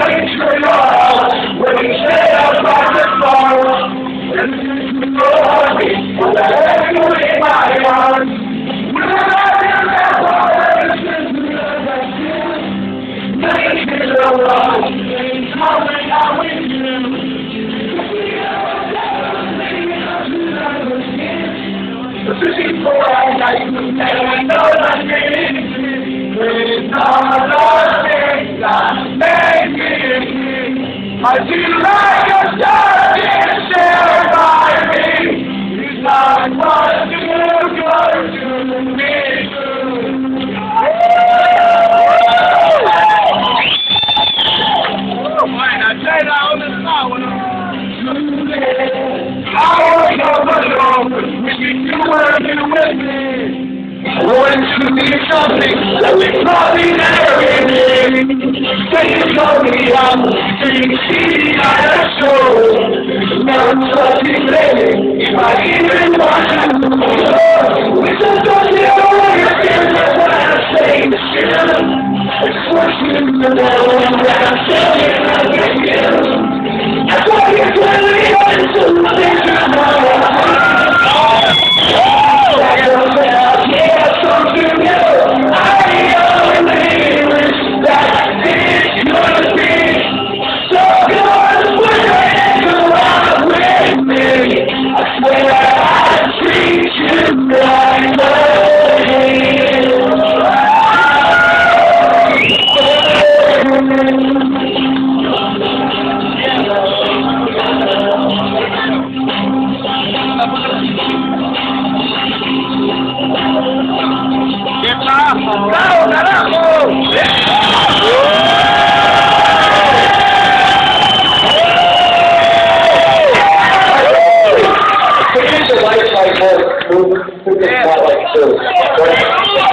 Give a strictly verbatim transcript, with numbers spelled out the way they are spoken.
Fishing for all night, and I know that it's not the thing that makes me. I feel like a dark shared by me. It's not what you go to me. Fine, I say that on the star. I want to know with me, you were with me. I want to be something that we probably never did. Say you told me I'm being seen at a show. Now I'm something lately, if I even want to. With some touching over your skin, that's what I'm saying. It's working the devil, and I'm saying I'm getting you. I thought you told me I'm something to know. ¡Bravo, carajo! The light like work, move, move the spotlight too.